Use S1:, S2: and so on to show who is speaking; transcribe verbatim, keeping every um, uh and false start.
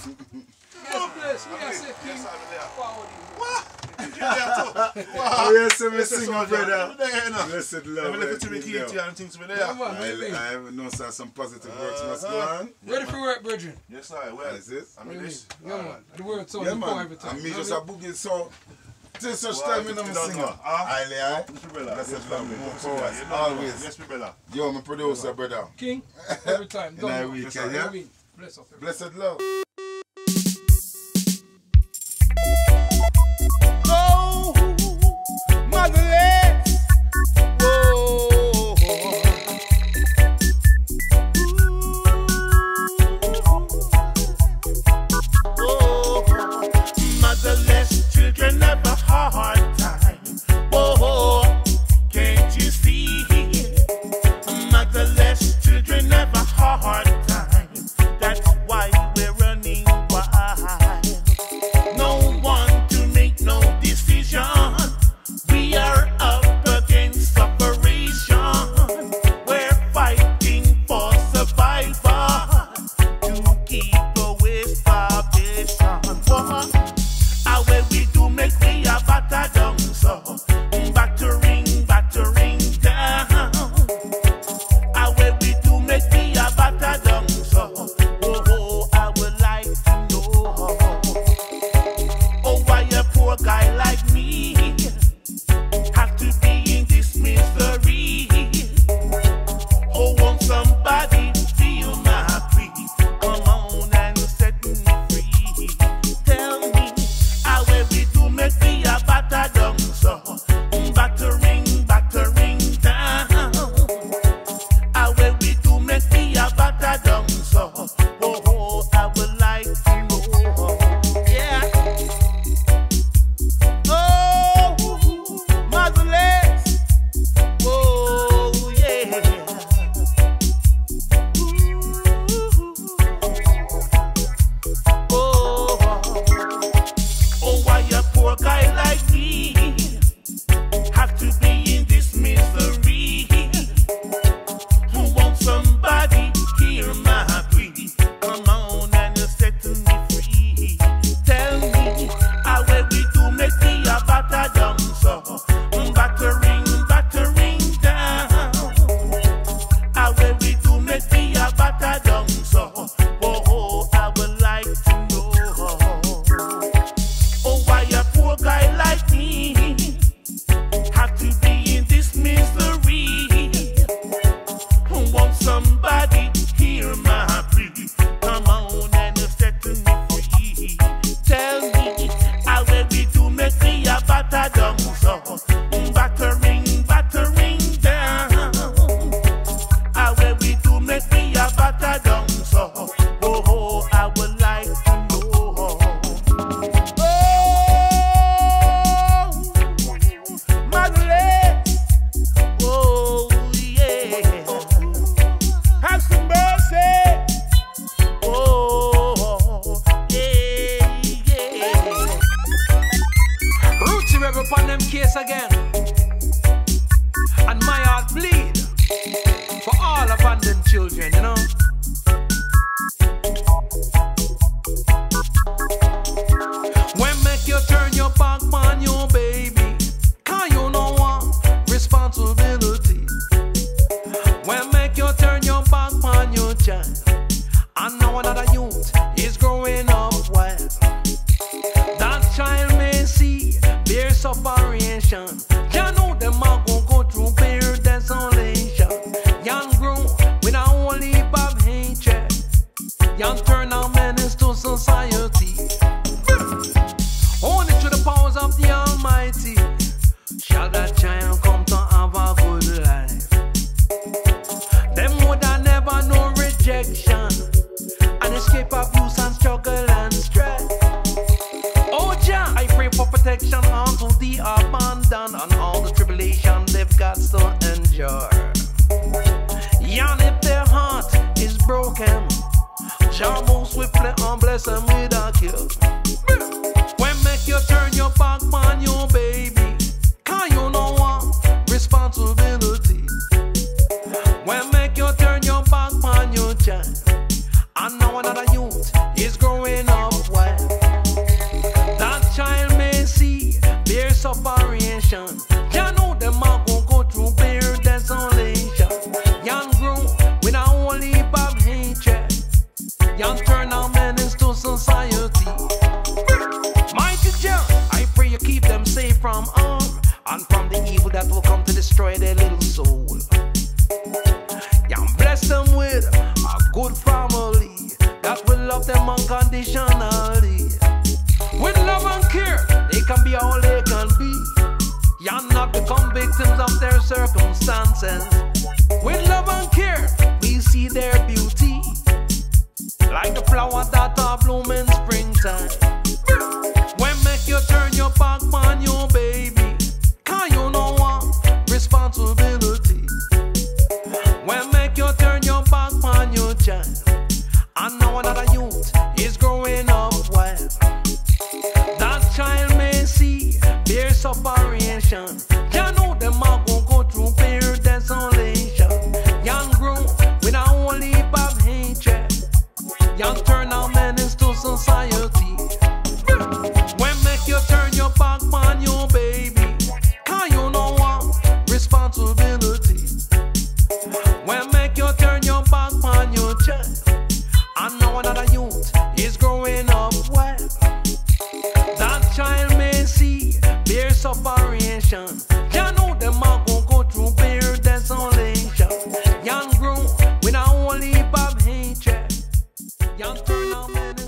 S1: Yes, bless. We are saying King. What?
S2: Oh, yes, me sing, brother. Blessed love.
S1: I
S2: know some positive works must go on.
S1: Ready for work, brethren?
S3: Yes, sir. Well,
S2: is it?
S3: I mean this.
S1: Yeah, man. The word sound
S2: yeah,
S1: before
S2: man.
S1: every time.
S2: And me just a boogie so till such time me no sing. Highly high. Blessed love. More powers. Always.
S3: Yes, Bella.
S2: Yo, my producer, brother.
S1: King. Every time.
S2: In our weekend, yeah?
S1: Bless up.
S2: Blessed love.
S4: Oh, motherless. Whoa. Oh, motherless children have a hard time. Whoa, can't you see? Motherless children have a hard time. That's why we're running wild. No one to make no decision. We are up against separation. We're fighting for survival to keep away starvation. How will we do make we a batter down so battering, battering down? How will we do make we a batter down so? Oh, I would like to know. Oh, why a poor guy like me have to be in this misery? Oh, won't somebody feel my plea? Come on and set me free. Tell me, how will we do make me a batter down so? Battering, battering down. How will we do make me a batter down so? Oh, I would like to know. Yeah. Oh, motherless. Oh, yeah. Oh, oh, why a poor guy like me have to be in this misery? Who wants somebody hear my plea? Come on and set me free. Tell me, how will we do make me a batter down so? Battering, battering down. How will we do make me a batter down so? Oh, I would like to know. Oh, why a poor guy like me have to be in this misery? Who wants somebody hear my plea? Come on and set me free. Tell me, how will we do make me a batter down so? Battering, battering down. How will we do make me a batter down so? Oh, I would like to know. Oh, motherless. Oh, yeah. Have some mercy. Oh, yeah, yeah.
S1: Rootsy Rebel upon them case again. And my heart bleed for all abandoned children, you know. When make you turn your back on your baby, can you know what responsibility? When make you turn your back on your child, and now another youth is growing up wild. That child may see their separation. You know them are gonna go through bare desolation. Young grow with a whole heap of hatred. Young turn out menace to society. Only through the powers of the Almighty shall that child come to have a good life. Them would have never know rejection and escape abuse and struggle and strife. Oh Jah, I pray for protection unto the abandoned and all the tribulation they've got to endure. And if their heart is broken, Jah most swiftly and bless them with a cure. When make you turn your back on your baby, can you know what responsibility? When make you turn your back on your child, and now another youth is growing up. young turn our menace to society. Mighty Jah, I pray you keep them safe from harm and from the evil that will come to destroy their little soul. Young bless them with a good family that will love them unconditionally. With love and care, they can be all they can be. Young not become victims of their circumstances. With love and care, we see their beauty, like the flower that are bloom in springtime. When make you turn your back on your baby, can you know what responsibility? When make you turn your back on your child, and now another youth is growing up wild. That child may see their separation. You know them are gonna go through fear, desolation. Young grown with a whole heap of hatred. Young turn our menace to society. When make you turn your back on your baby, can you know what responsibility? When make you turn your back on your child, and now another youth is growing up wild. That child may see their separation. You know them are gonna go through fear, desolation. Young grown with a whole heap of hatred. Young turn our men